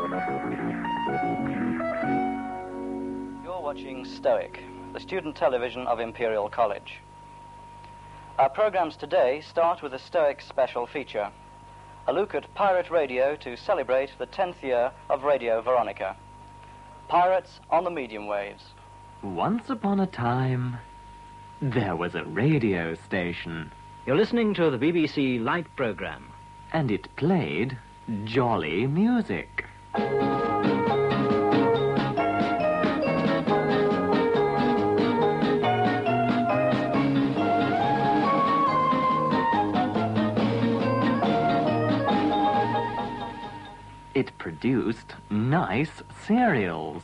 You're watching Stoic, the student television of Imperial College. Our programs today start with a Stoic special feature, a look at pirate radio to celebrate the 10th year of Radio Veronica. Pirates on the medium waves. Once upon a time, there was a radio station. You're listening to the BBC Light programme. And it played jolly music. It produced nice cereals.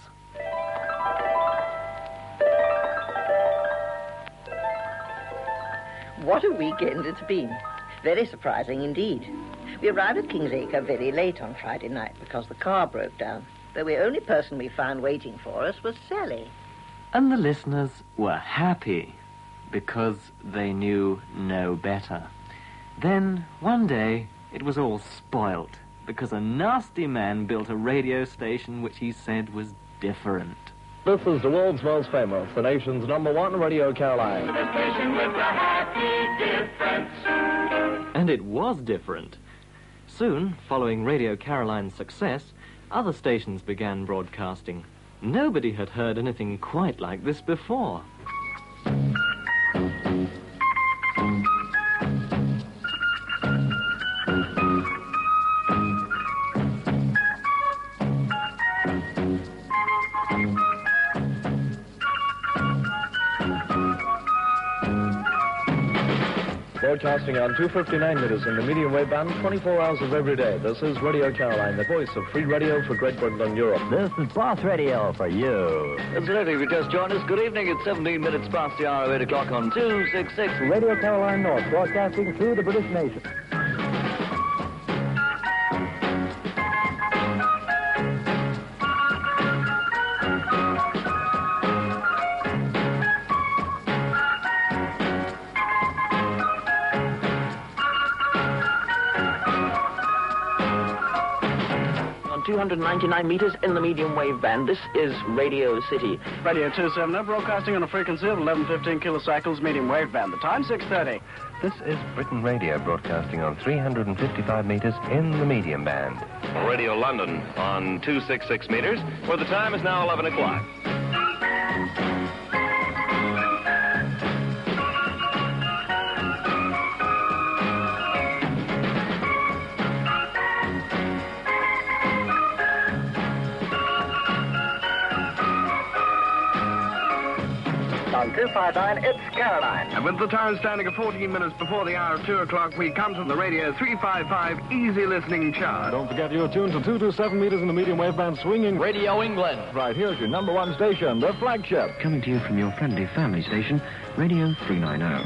What a weekend it's been. Very surprising indeed. We arrived at Kingsacre very late on Friday night because the car broke down. The only person we found waiting for us was Sally. And the listeners were happy because they knew no better. Then, one day, it was all spoilt because a nasty man built a radio station which he said was different. This is the world's most famous, the nation's #1 Radio Caroline. The station with the happy difference. And it was different. Soon, following Radio Caroline's success, other stations began broadcasting. Nobody had heard anything quite like this before. Broadcasting on 259 meters in the medium wave band 24 hours of every day. This is Radio Caroline, the voice of free radio for Great Britain and Europe. This is Boss Radio for you. Absolutely, if you just joined us, good evening. It's 17 minutes past the hour of 8 o'clock on 266. Radio Caroline North, broadcasting through the British nation. On 299 meters in the medium wave band, this is Radio City. Radio 270, broadcasting on a frequency of 1115 kilocycles, medium wave band. The time, 6:30. This is Britain Radio, broadcasting on 355 meters in the medium band. Radio London on 266 meters, where the time is now 11 o'clock. On 259, it's Caroline. And with the time standing at 14 minutes before the hour of 2 o'clock, we come to the Radio 355 Easy Listening Chart. Don't forget you're tuned to 227 meters in the medium wave band, swinging Radio England. Right, here's your #1 station, the flagship. Coming to you from your friendly family station, Radio 390.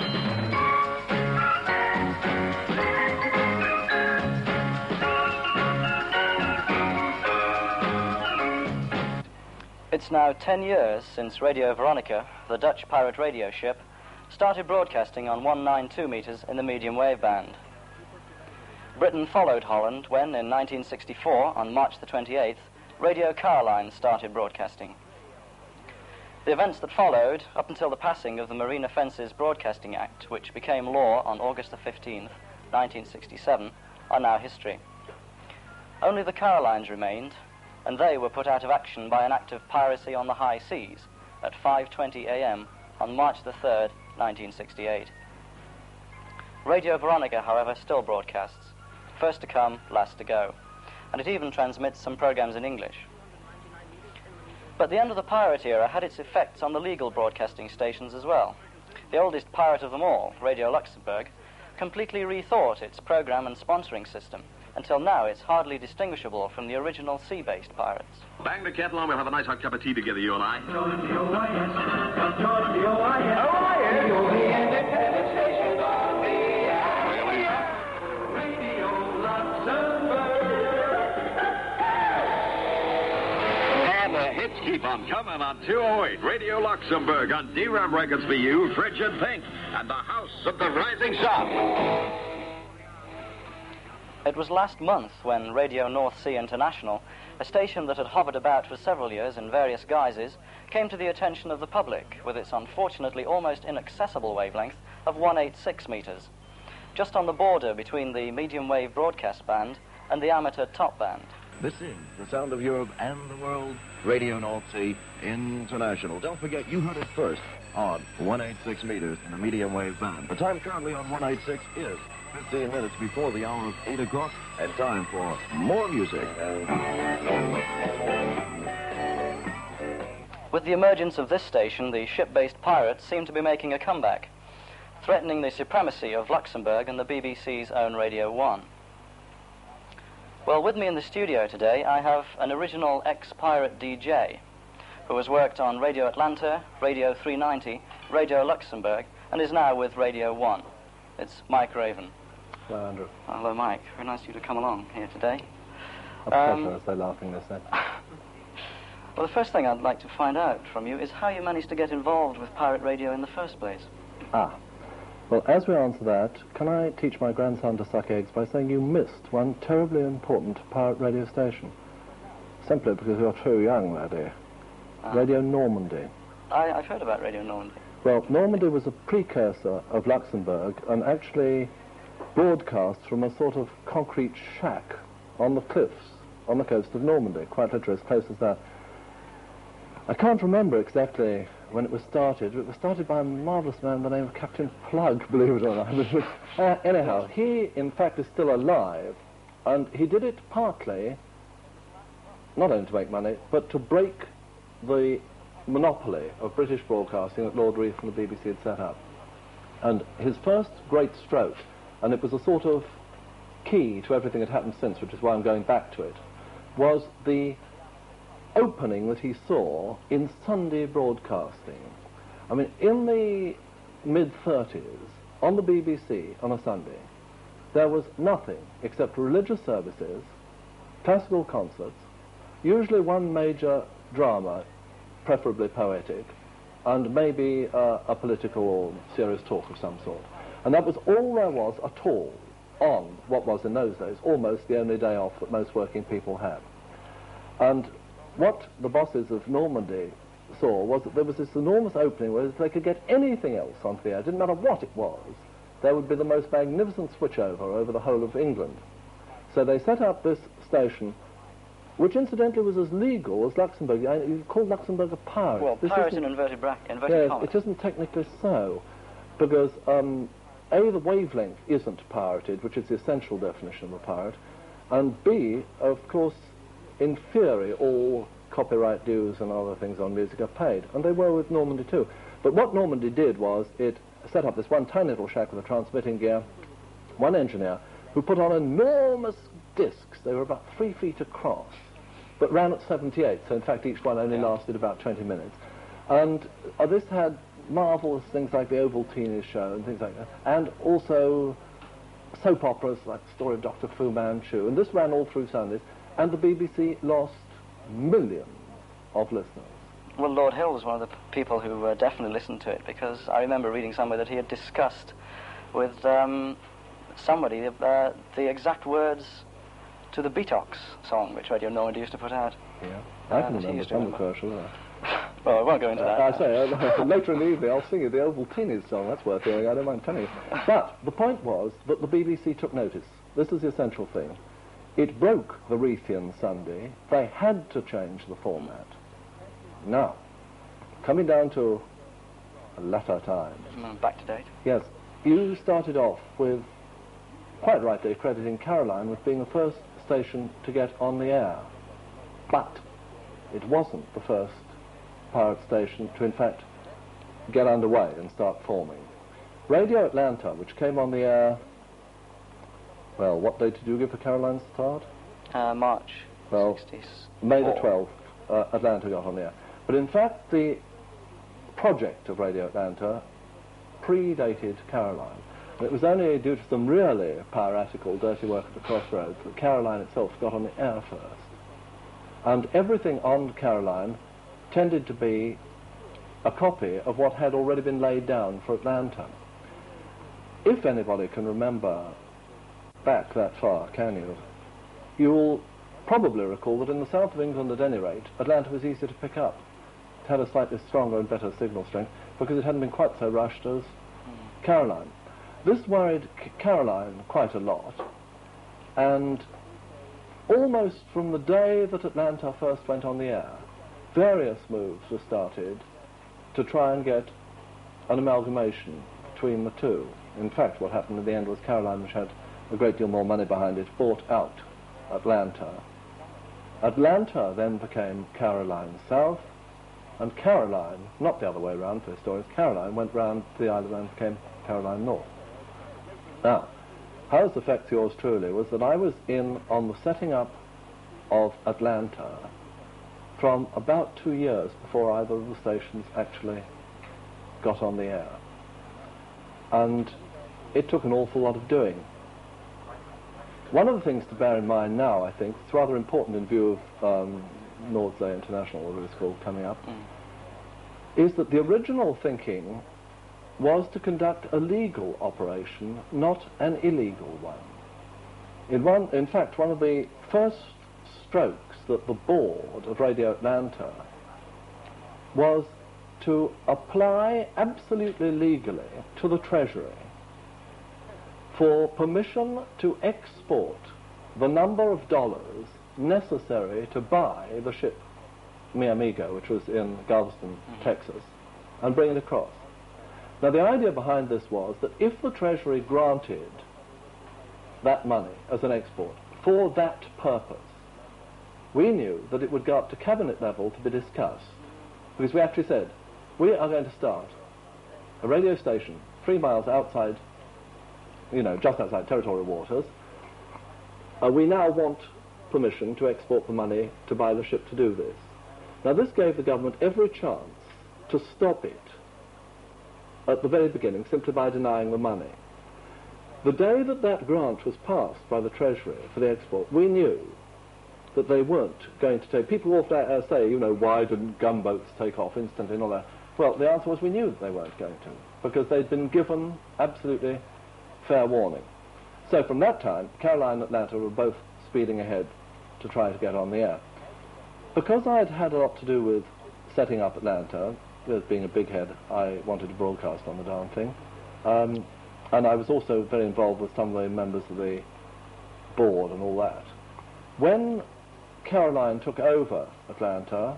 It's now 10 years since Radio Veronica, the Dutch pirate radio ship, started broadcasting on 192 meters in the medium wave band. Britain followed Holland when, in 1964, on March the 28th, Radio Caroline started broadcasting. The events that followed, up until the passing of the Marine Offences Broadcasting Act, which became law on August the 15th, 1967, are now history. Only the Carolines remained, and they were put out of action by an act of piracy on the high seas at 5:20 a.m. on March the 3rd, 1968. Radio Veronica, however, still broadcasts. First to come, last to go. And it even transmits some programs in English. But the end of the pirate era had its effects on the legal broadcasting stations as well. The oldest pirate of them all, Radio Luxembourg, completely rethought its program and sponsoring system. Until now, it's hardly distinguishable from the original sea-based pirates. Bang the kettle on, we'll have a nice hot cup of tea together, you and I. And the hits keep on coming on 208. Radio Luxembourg on D-Ram Records for you, Frigid Pink, and the House of the Rising Sun. It was last month when Radio North Sea International, a station that had hovered about for several years in various guises, came to the attention of the public with its unfortunately almost inaccessible wavelength of 186 meters, just on the border between the medium wave broadcast band and the amateur top band. This is the sound of Europe and the world, Radio North Sea International. Don't forget, you heard it first on 186 meters in the medium wave band. The time currently on 186 is 15 minutes before the hour of 8 o'clock, and time for more music. With the emergence of this station, the ship-based pirates seem to be making a comeback, threatening the supremacy of Luxembourg and the BBC's own Radio 1. Well, with me in the studio today, I have an original ex-pirate DJ who has worked on Radio Atlanta, Radio 390, Radio Luxembourg, and is now with Radio 1. It's Mike Raven. Hello, Andrew. Hello, Mike. Very nice of you to come along here today. A pleasure, as they're laughing this end. Well, the first thing I'd like to find out from you is how you managed to get involved with pirate radio in the first place. Well, as we answer that, can I teach my grandson to suck eggs by saying you missed one terribly important pirate radio station? Simply because you're too young, my dear. Radio Normandy. I've heard about Radio Normandy. Well, Normandy was a precursor of Luxembourg and actually broadcast from a sort of concrete shack on the cliffs on the coast of Normandy, quite literally as close as that. I can't remember exactly when it was started. It was started by a marvellous man by the name of Captain Plug, believe it or not. Anyhow, he in fact is still alive, and he did it partly not only to make money, but to break the monopoly of British broadcasting that Lord Reith and the BBC had set up. And his first great stroke, and it was a sort of key to everything that happened since, which is why I'm going back to it, was the opening that he saw in Sunday broadcasting. I mean, in the mid-30s, on the BBC on a Sunday, there was nothing except religious services, classical concerts, usually one major drama, preferably poetic, and maybe a political or serious talk of some sort. And that was all there was at all on what was in those days almost the only day off that most working people had. And what the bosses of Normandy saw was that there was this enormous opening where if they could get anything else onto the air, it didn't matter what it was, there would be the most magnificent switchover over the whole of England. So they set up this station, which incidentally was as legal as Luxembourg. You called Luxembourg a pirate. Well, pirate in inverted commas. It isn't technically so, because A, the wavelength isn't pirated, which is the essential definition of a pirate, and B, of course, in theory, all copyright dues and other things on music are paid, and they were with Normandy too. But what Normandy did was it set up this one tiny little shack with a transmitting gear, one engineer, who put on enormous discs. They were about 3 feet across, but ran at 78, so in fact each one only lasted about 20 minutes. And this had marvellous things like the Ovaltine show and things like that, and also soap operas like the story of Dr. Fu Manchu, and this ran all through Sundays, and the BBC lost millions of listeners. Well, Lord Hill was one of the people who definitely listened to it, because I remember reading somewhere that he had discussed with somebody the exact words to the Beatox song, which Radio Normandy used to put out. Yeah, I can remember some commercial. Well, I won't go into that. I say, later in the evening I'll sing you the Ovaltine song, that's worth hearing, I don't mind telling you. But the point was that the BBC took notice. This is the essential thing. It broke the Reithian Sunday. They had to change the format. Now, coming down to latter times. Back to date. Yes, you started off with, quite rightly, crediting Caroline with being the first station to get on the air. But it wasn't the first pirate station to, in fact, get underway and start forming. Radio Atlanta, which came on the air, well, what date did you give for Caroline's start? March. Well, 60s. May the 12th, Atlanta got on the air. But in fact, the project of Radio Atlanta predated Caroline. And it was only due to some really piratical, dirty work at the crossroads that Caroline itself got on the air first. And everything on Caroline tended to be a copy of what had already been laid down for Atlanta. If anybody can remember back that far, can you? You'll probably recall that in the south of England, at any rate, Atlanta was easier to pick up. It had a slightly stronger and better signal strength because it hadn't been quite so rushed as Caroline. This worried Caroline quite a lot, and almost from the day that Atlanta first went on the air, various moves were started to try and get an amalgamation between the two. In fact, what happened in the end was Caroline, which had a great deal more money behind it, bought out Atlanta. Atlanta then became Caroline South, and Caroline, not the other way around for historians, Caroline went round to the island and became Caroline North. Now, how this affects yours truly was that I was in on the setting up of Atlanta from about 2 years before either of the stations actually got on the air. And it took an awful lot of doing. One of the things to bear in mind now, I think, it's rather important in view of Nordsee International, whatever it's called, coming up, is that the original thinking was to conduct a legal operation, not an illegal one. In fact, one of the first strokes that the board of Radio Atlanta was to apply absolutely legally to the Treasury for permission to export the number of dollars necessary to buy the ship Mi Amigo, which was in Galveston, Texas, and bring it across. Now, the idea behind this was that if the Treasury granted that money as an export for that purpose, we knew that it would go up to cabinet level to be discussed, because we actually said, we are going to start a radio station 3 miles outside, just outside territorial waters. We now want permission to export the money to buy the ship to do this. Now, this gave the government every chance to stop it at the very beginning, simply by denying the money. The day that that grant was passed by the Treasury for the export, we knew that they weren't going to take... People will say, why didn't gunboats take off instantly and all that? Well, the answer was we knew that they weren't going to, because they'd been given absolutely fair warning. So from that time, Caroline and Atlanta were both speeding ahead to try to get on the air. Because I'd had a lot to do with setting up Atlanta, as being a big head, I wanted to broadcast on the darn thing. And I was also very involved with some of the members of the board and all that. When Caroline took over Atlanta,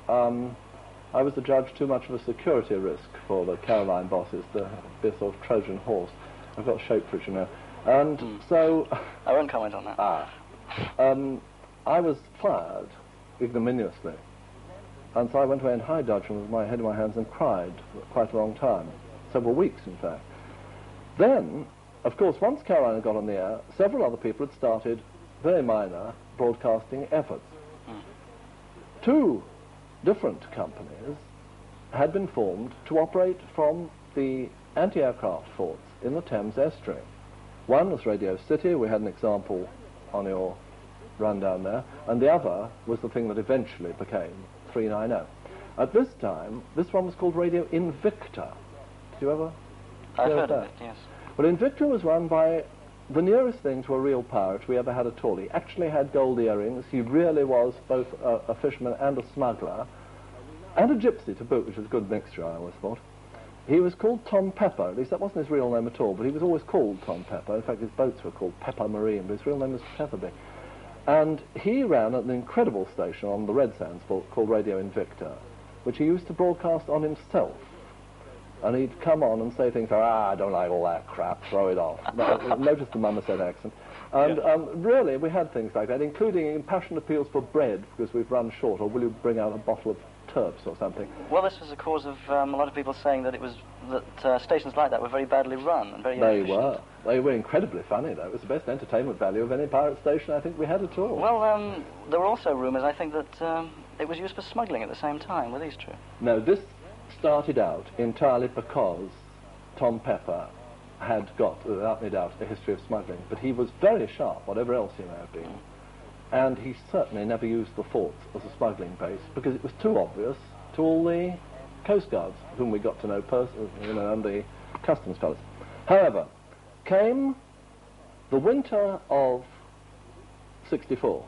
I was adjudged too much of a security risk for the Caroline bosses, to be a sort of Trojan horse. I've got shape for it, And so... I won't comment on that. I was fired ignominiously. And so I went away in high dudgeon with my head in my hands and cried for quite a long time, several weeks, in fact. Then, of course, once Caroline had got on the air, several other people had started very minor broadcasting efforts. 2 different companies had been formed to operate from the anti-aircraft forts in the Thames estuary. One was Radio City, we had an example on your rundown there, and the other was the thing that eventually became 390. At this time, this one was called Radio Invicta. Did you ever I've hear heard that? of it, yes. Well, Invicta was run by the nearest thing to a real pirate we ever had at all. He actually had gold earrings. He really was both a fisherman and a smuggler, and a gypsy to boot, which was a good mixture, I always thought. He was called Tom Pepper. At least that wasn't his real name at all, but he was always called Tom Pepper. In fact, his boats were called Pepper Marine, but his real name was Pepperby. And he ran an incredible station on the Red Sands called Radio Invicta, which he used to broadcast on himself. And he'd come on and say things like, I don't like all that crap, throw it off. Notice the Mummerset accent. And really, we had things like that, including impassioned appeals for bread, because we've run short, or will you bring out a bottle of turps or something? Well, this was the cause of a lot of people saying that stations like that were very badly run and very inefficient. They were incredibly funny, though. It was the best entertainment value of any pirate station I think we had at all. Well, there were also rumours, I think, that it was used for smuggling at the same time. Were these true? No, this started out entirely because Tom Pepper had got, without any doubt, a history of smuggling. But he was very sharp, whatever else he may have been. And he certainly never used the forts as a smuggling base, because it was too obvious to all the coast guards, whom we got to know personally, and the customs fellows. However, came the winter of 64.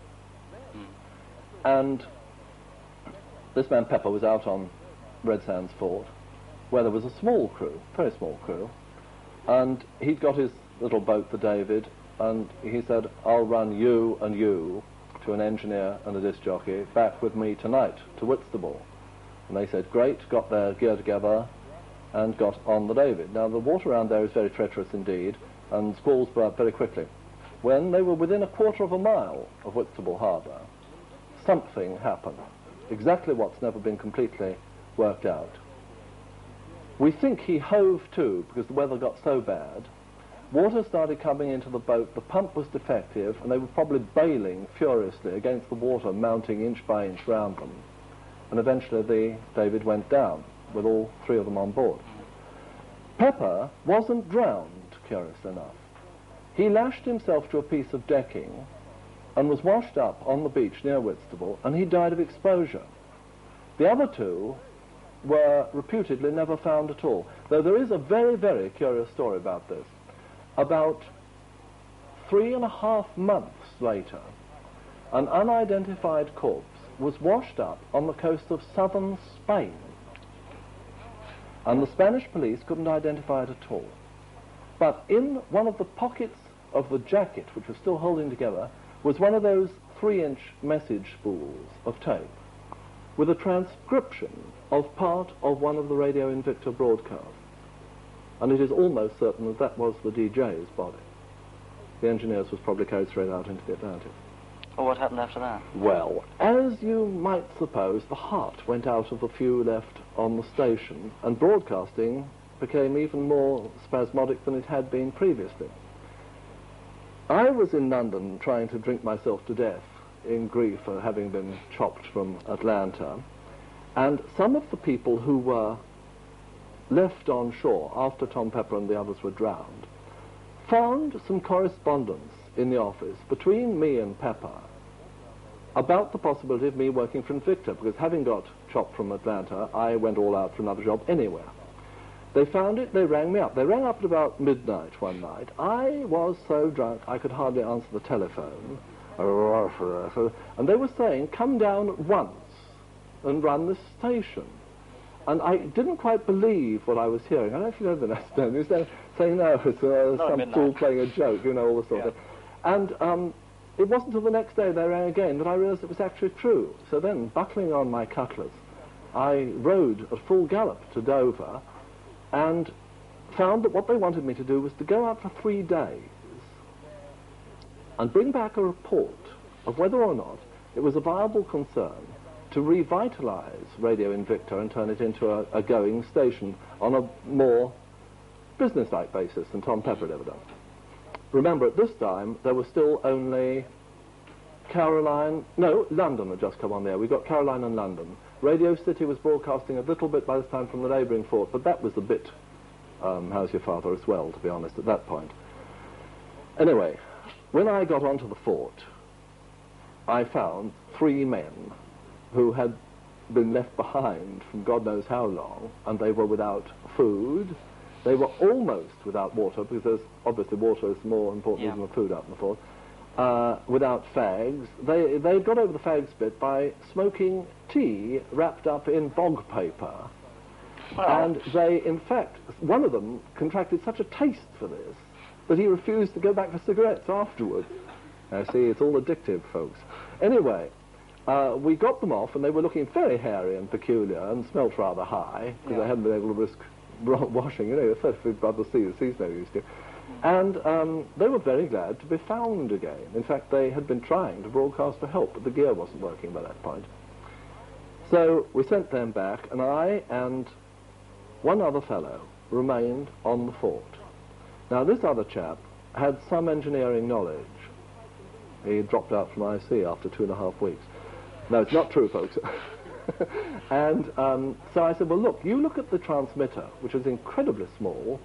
And this man Pepper was out on Red Sands Fort, where there was a small crew, very small crew, and he'd got his little boat, the David, and he said, I'll run you and you, to an engineer and a disc jockey, back with me tonight to Whitstable. And they said, great, got their gear together and got on the David. Now, the water around there is very treacherous indeed, and squalls blow up very quickly. When they were within a quarter of a mile of Whitstable Harbour, something happened. Exactly what's never been completely worked out. We think he hove to because the weather got so bad. Water started coming into the boat, the pump was defective, and they were probably bailing furiously against the water, mounting inch by inch round them. And eventually the David went down, with all three of them on board. Pepper wasn't drowned, curiously enough. He lashed himself to a piece of decking and was washed up on the beach near Whitstable, and he died of exposure. The other two were reputedly never found at all, though there is a very, very curious story about this. About 3.5 months later, an unidentified corpse was washed up on the coast of southern Spain, and the Spanish police couldn't identify it at all. But in one of the pockets of the jacket, which was still holding together, was one of those 3-inch message spools of tape with a transcription of part of one of the Radio Invicta broadcasts. And it is almost certain that that was the DJ's body. The engineers was probably carried straight out into the Atlantic. Well, what happened after that? Well, as you might suppose, the heart went out of the few left on the station, and broadcasting became even more spasmodic than it had been previously. I was in London trying to drink myself to death in grief for having been chopped from Atlanta, and some of the people who were left on shore after Tom Pepper and the others were drowned found some correspondence in the office between me and Pepper about the possibility of me working for Invicta, because having got chopped from Atlanta, I went all out for another job anywhere. They found it, they rang me up. They rang up at about midnight one night. I was so drunk I could hardly answer the telephone. And they were saying, come down at once and run this station. And I didn't quite believe what I was hearing. I don't know if you know the next time. They were saying, no, it's some fool playing a joke, you know, all the sort of thing. And it wasn't until the next day they rang again that I realized it was actually true. So then, buckling on my cutlass, I rode at full gallop to Dover and found that what they wanted me to do was to go out for 3 days and bring back a report of whether or not it was a viable concern to revitalize Radio Invicta and turn it into a going station on a more business-like basis than Tom Pepper had ever done. Remember, at this time, there was still only London had just come on there. We got Caroline and London. Radio City was broadcasting a little bit by this time from the neighbouring fort, but that was a bit How's Your Father as well, to be honest, at that point. Anyway, when I got onto the fort, I found 3 men who had been left behind from God knows how long, and they were without food. They were almost without water, because there's obviously water is more important than the food out in the fort. Without fags. They got over the fags bit by smoking tea wrapped up in bog paper. Wow. And they, in fact, one of them contracted such a taste for this that he refused to go back for cigarettes afterwards. Now, see, it's all addictive, folks. Anyway, we got them off, and they were looking very hairy and peculiar and smelt rather high, because they hadn't been able to risk washing, you know, especially by the sea. The sea's no use to. And they were very glad to be found again. In fact, they had been trying to broadcast for help, but the gear wasn't working by that point. So we sent them back, and I and one other fellow remained on the fort. Now, this other chap had some engineering knowledge. He dropped out from IC after 2.5 weeks. No, it's not true, folks. And so I said, well, look, you look at the transmitter, which is incredibly small.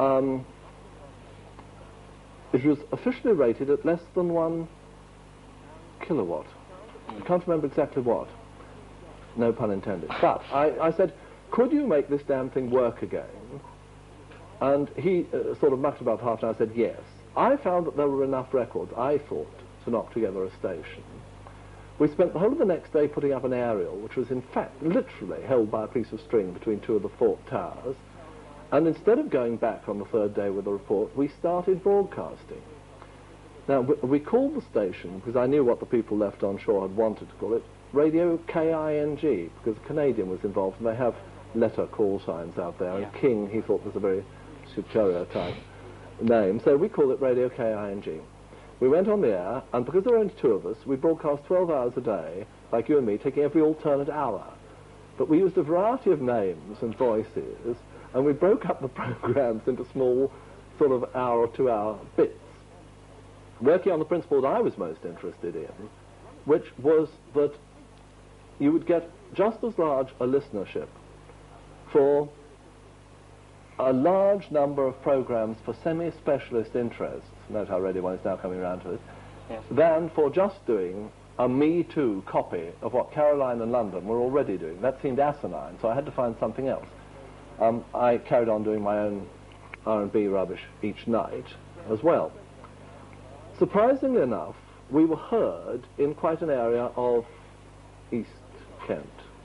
It was officially rated at less than 1 kilowatt. I can't remember exactly what. No pun intended. But I said, could you make this damn thing work again? And he sort of mucked about half an hour. I said, yes. I found that there were enough records, I thought, to knock together a station. We spent the whole of the next day putting up an aerial, which was in fact literally held by a piece of string between two of the fort towers. And instead of going back on the third day with a report, we started broadcasting. Now, we called the station, because I knew what the people left on shore had wanted to call it, Radio KING, because a Canadian was involved, and they have letter call signs out there, and King, he thought, was a very superior type name, so we called it Radio KING. We went on the air, and because there were only two of us, we broadcast 12 hours a day, like you and me, taking every alternate hour. But we used a variety of names and voices, and we broke up the programs into small, sort of hour or 2 hour bits, working on the principle that I was most interested in, which was that you would get just as large a listenership for a large number of programs for semi-specialist interests, note how Radio 1 is now coming around to it, than for just doing a Me Too copy of what Caroline and London were already doing. That seemed asinine, so I had to find something else. I carried on doing my own R&B rubbish each night as well. Surprisingly enough, we were heard in quite an area of East Kent.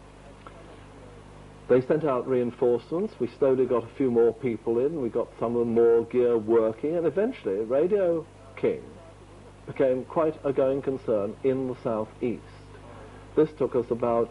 They sent out reinforcements, we slowly got a few more people in, we got some of the more gear working, and eventually Radio King became quite a going concern in the southeast. This took us about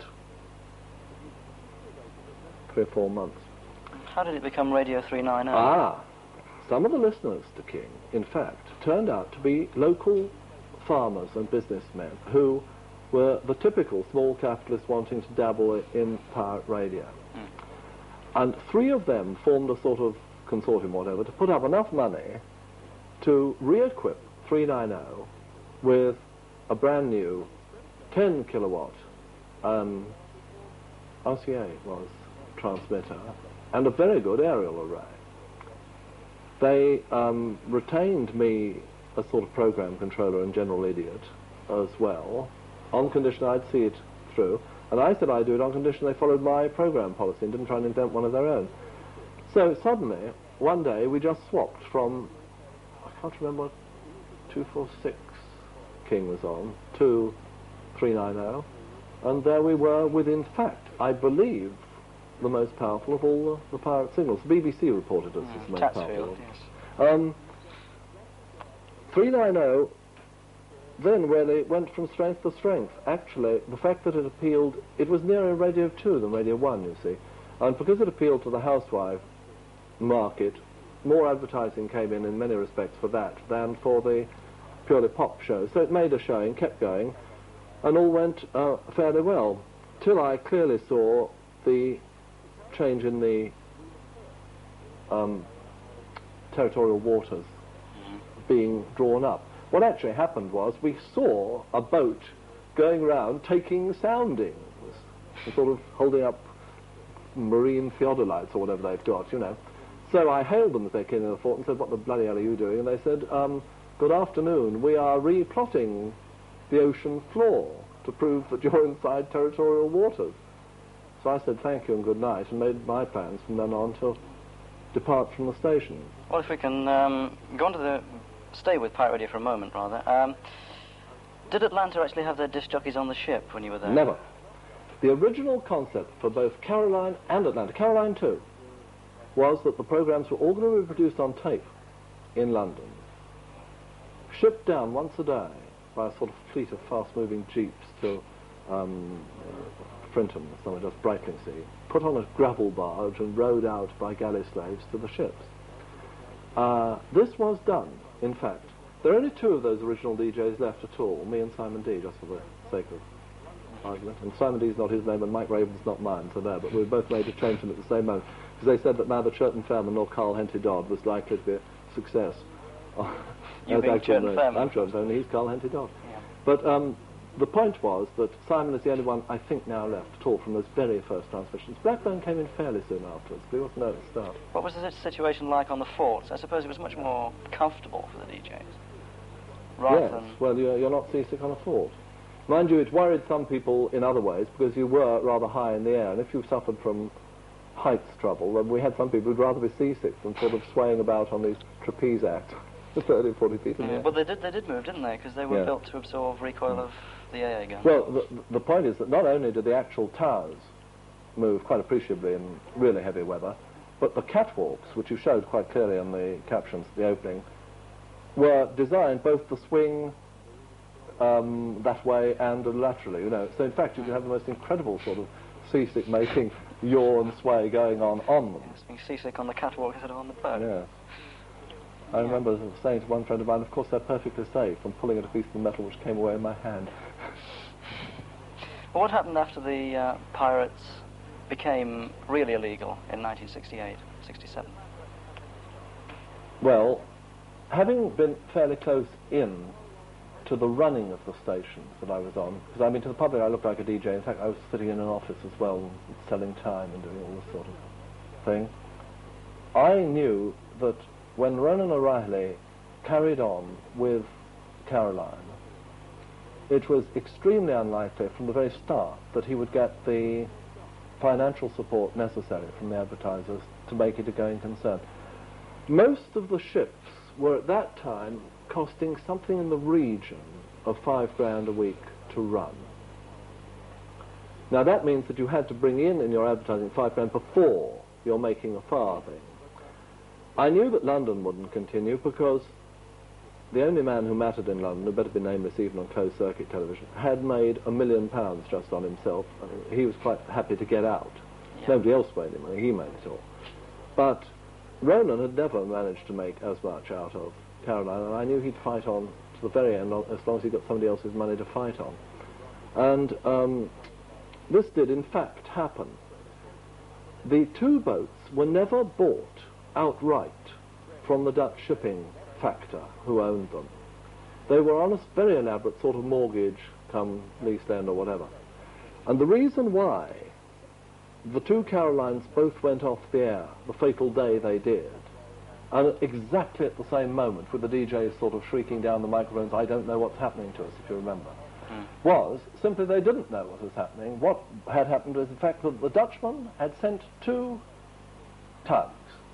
3 or 4 months. How did it become Radio 390? Some of the listeners to King, in fact, turned out to be local farmers and businessmen who were the typical small capitalists wanting to dabble in pirate radio. And 3 of them formed a sort of consortium, whatever, to put up enough money to re-equip 390 with a brand new 10 kilowatt RCA was transmitter and a very good aerial array. They retained me as sort of program controller and general idiot as well, on condition I'd see it through. And I said I'd do it on condition they followed my program policy and didn't try and invent one of their own. So suddenly, one day, we just swapped from, I can't remember what, 246 King was on, to 390, and there we were with, in fact, I believe, the most powerful of all the pirate signals. The BBC reported us as the most powerful. Yes. 390 then really went from strength to strength. Actually, the fact that it appealed, it was nearer Radio 2 than Radio 1, you see. And because it appealed to the housewife market, more advertising came in many respects for that than for the purely pop shows. So it made a showing, kept going, and all went fairly well, till I clearly saw the change in the territorial waters being drawn up. What actually happened was we saw a boat going around taking soundings, sort of holding up marine theodolites or whatever they've got, you know. So I hailed them as they came in the fort and said, "What the bloody hell are you doing?" And they said, "Good afternoon, we are replotting the ocean floor to prove that you're inside territorial waters." So I said thank you and good night and made my plans from then on to depart from the station. Well, if we can go on to stay with pirate radio for a moment, rather. Did Atlanta actually have their disc jockeys on the ship when you were there? Never. The original concept for both Caroline and Atlanta, Caroline too, was that the programs were all going to be produced on tape in London, shipped down once a day by a sort of fleet of fast-moving jeeps to Frinton, somewhere just Brightlingsea, put on a gravel barge and rowed out by galley slaves to the ships. This was done, in fact. There are only 2 of those original DJs left at all, me and Simon D, just for the sake of argument. And Simon D's not his name and Mike Raven's not mine, so there, but we both made a change them at the same moment, because they said that neither Churton Fairman nor Carl Henty Dodd was likely to be a success. You being Churton Fairman? I'm Churton Fairman, he's Carl Henty Dodd. Yeah. But the point was that Simon is the only one, I think, now left at all from those very first transmissions. Blackburn came in fairly soon afterwards, but he wasn't there at the start. What was the situation like on the forts? I suppose it was much more comfortable for the DJs. Yes, well, you're not seasick on a fort. Mind you, it worried some people in other ways, because you were rather high in the air, and if you suffered from heights trouble, then we had some people who'd rather be seasick than sort of swaying about on these trapeze acts. 30 or 40 feet in the air. Well, they did move, didn't they? Because they were built to absorb recoil of the AA gun. Well, the point is that not only did the actual towers move quite appreciably in really heavy weather, but the catwalks, which you showed quite clearly on the captions at the opening, were designed both to swing that way and laterally, you know. So in fact, you can have the most incredible sort of seasick making yaw and sway going on them. Yes, being seasick on the catwalk instead of on the boat. Yes. I remember saying to one friend of mine, of course they're perfectly safe, and pulling at a piece of metal which came away in my hand. Well, what happened after the pirates became really illegal in 1968, 67? Well, having been fairly close in to the running of the stations that I was on, because I mean to the public I looked like a DJ. In fact, I was sitting in an office as well, selling time and doing all this sort of thing. I knew that when Ronan O'Reilly carried on with Caroline, it was extremely unlikely from the very start that he would get the financial support necessary from the advertisers to make it a going concern. Most of the ships were at that time costing something in the region of £5 grand a week to run. Now that means that you had to bring in your advertising £5 grand before you're making a farthing. I knew that London wouldn't continue because the only man who mattered in London, who better be nameless even on closed circuit television, had made £1 million just on himself. I mean, he was quite happy to get out. Yeah. Nobody else made any money, he made it all. But Ronan had never managed to make as much out of Caroline, and I knew he'd fight on to the very end as long as he got somebody else's money to fight on. And this did in fact happen. The two boats were never bought outright from the Dutch shipping factor who owned them. They were on a very elaborate sort of mortgage come lease end or whatever. And the reason why the two Carolines both went off the air the fatal day they did, and exactly at the same moment with the DJs sort of shrieking down the microphones, "I don't know what's happening to us," if you remember, was simply they didn't know what was happening. What had happened was, in fact, that the Dutchman had sent two tugs,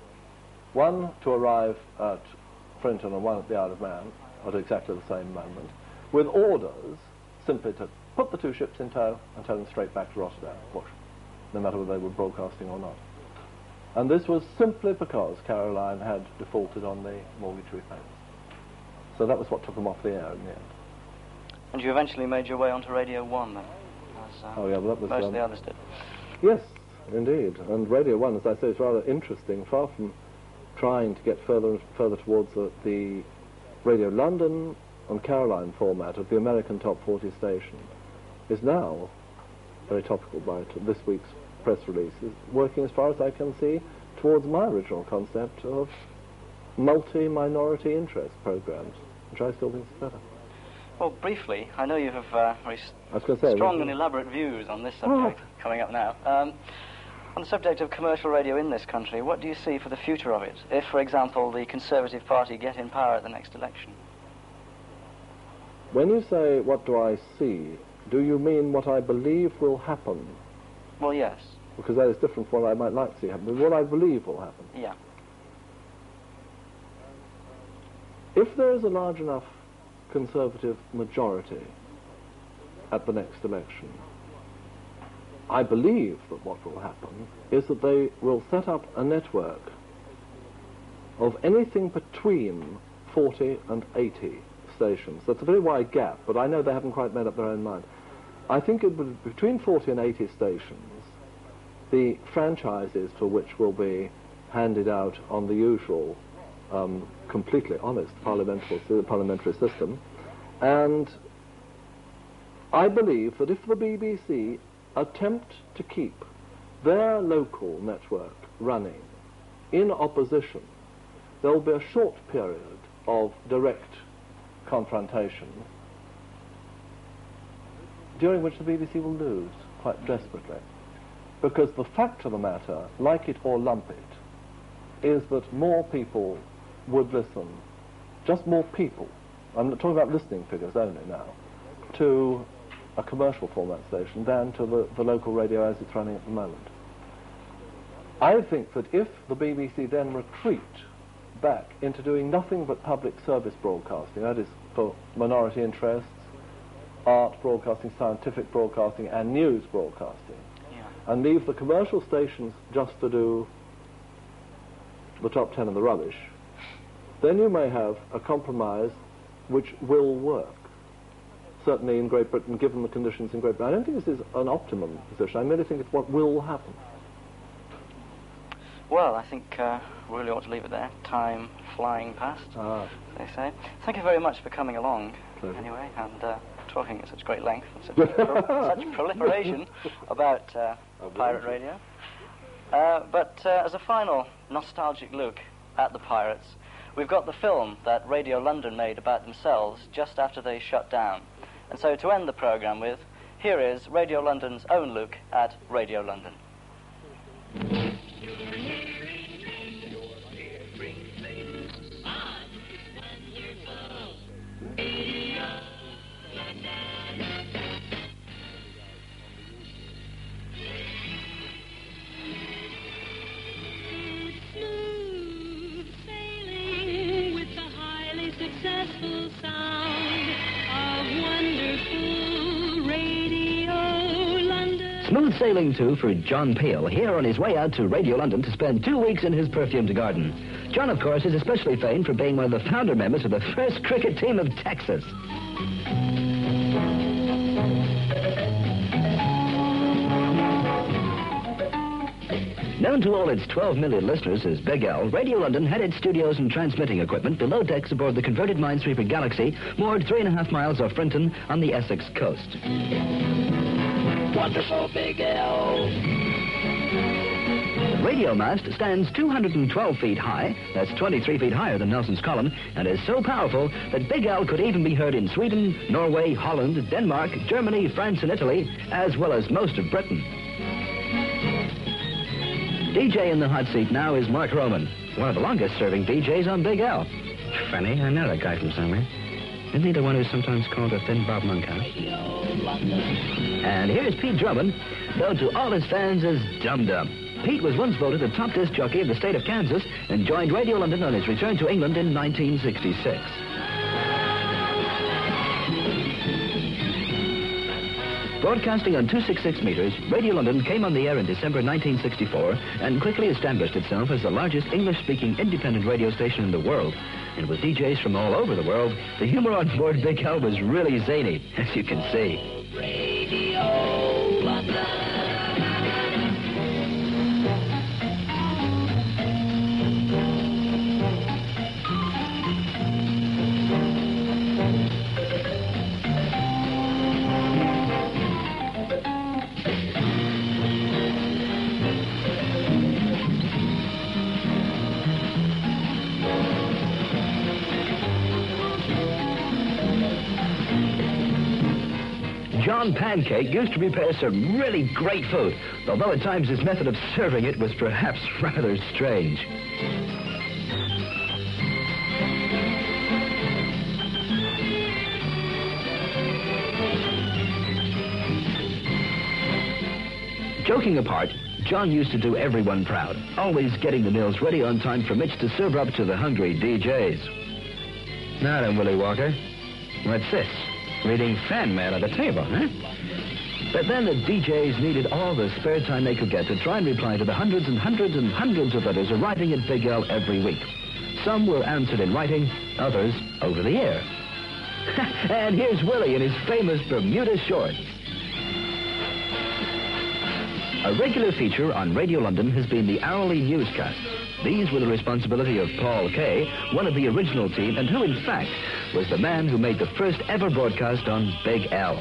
one to arrive at Frinton and one at the Isle of Man at exactly the same moment, with orders simply to put the two ships in tow and tow them straight back to Rotterdam, no matter whether they were broadcasting or not. And this was simply because Caroline had defaulted on the mortgage repayments. So that was what took them off the air in the end. And you eventually made your way onto Radio 1 then? As, oh yeah, well, that was... most of the others did. Yes, indeed. And Radio 1, as I say, is rather interesting, far from trying to get further and further towards the Radio London and Caroline format of the American Top 40 station, is now, very topical by this week's press release, is working, as far as I can see, towards my original concept of multi-minority interest programs, which I still think is better. Well, briefly, I know you have very strong and elaborate views on this subject coming up now. On the subject of commercial radio in this country, what do you see for the future of it, if, for example, the Conservative Party get in power at the next election? When you say, what do I see, do you mean what I believe will happen? Well, yes. Because that is different from what I might like to see happen, but what I believe will happen. Yeah. If there is a large enough Conservative majority at the next election, I believe that what will happen is that they will set up a network of anything between 40 and 80 stations. That's a very wide gap, but I know they haven't quite made up their own mind. I think it would be between 40 and 80 stations, the franchises for which will be handed out on the usual completely honest parliamentary system. And I believe that if the BBC attempt to keep their local network running in opposition, there will be a short period of direct confrontation during which the BBC will lose quite desperately. Because the fact of the matter, like it or lump it, is that more people would listen, just more people, I'm not talking about listening figures only now, to a commercial format station than to the local radio as it's running at the moment. I think that if the BBC then retreat back into doing nothing but public service broadcasting, that is for minority interests, art broadcasting, scientific broadcasting, and news broadcasting, and leave the commercial stations just to do the top 10 and the rubbish, then you may have a compromise which will work. Certainly in Great Britain, given the conditions in Great Britain. I don't think this is an optimum position. I merely think it's what will happen. Well, I think we really ought to leave it there. Time flying past, they say. Thank you very much for coming along, anyway, and talking at such great length and such proliferation about pirate radio. But as a final nostalgic look at the pirates, we've got the film that Radio London made about themselves just after they shut down. And so to end the programme with, here is Radio London's own look at Radio London. Smooth sailing, too, for John Peel, here on his way out to Radio London to spend 2 weeks in his perfumed garden. John, of course, is especially famed for being one of the founder members of the first cricket team of Texas. Known to all its 12 million listeners as Big L, Radio London had its studios and transmitting equipment below decks aboard the converted minesweeper Galaxy, moored 3.5 miles off Frinton on the Essex coast. Wonderful Big L. The radio mast stands 212 feet high, that's 23 feet higher than Nelson's column, and is so powerful that Big L could even be heard in Sweden, Norway, Holland, Denmark, Germany, France, and Italy, as well as most of Britain. DJ in the hot seat now is Mark Roman, one of the longest-serving DJs on Big L. Funny, I know that guy from somewhere. Isn't he the one who's sometimes called a thin Bob Monkhouse? And here's Pete Drummond, known to all his fans as Dum Dum. Pete was once voted the top disc jockey of the state of Kansas and joined Radio London on his return to England in 1966. Broadcasting on 266 meters, Radio London came on the air in December 1964 and quickly established itself as the largest English-speaking independent radio station in the world. And with DJs from all over the world, the humor on board Big L was really zany, as you can see. Radio London. John Pancake used to prepare some really great food, although at times his method of serving it was perhaps rather strange. Joking apart, John used to do everyone proud, always getting the meals ready on time for Mitch to serve up to the hungry DJs. Now then, Willie Walker, what's this? Reading fan mail at the table, huh? But then the DJs needed all the spare time they could get to try and reply to the hundreds and hundreds and hundreds of letters arriving at Big L every week. Some were answered in writing, others over the air. And here's Willie in his famous Bermuda shorts. A regular feature on Radio London has been the hourly newscasts. These were the responsibility of Paul Kay, one of the original team, and who, in fact, was the man who made the first ever broadcast on Big L.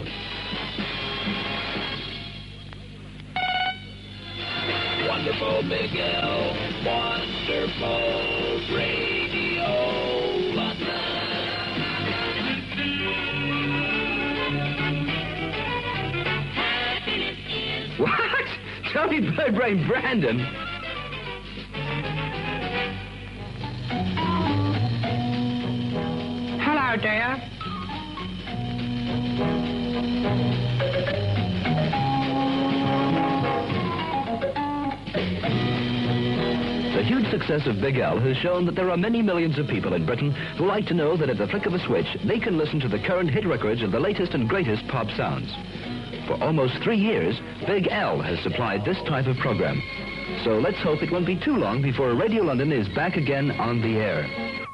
Wonderful Big L, wonderful Radio London. What? Tony Birdbrain Brandon? Hello, dear. The huge success of Big L has shown that there are many millions of people in Britain who like to know that at the flick of a switch, they can listen to the current hit records of the latest and greatest pop sounds. For almost 3 years, Big L has supplied this type of program. So let's hope it won't be too long before Radio London is back again on the air.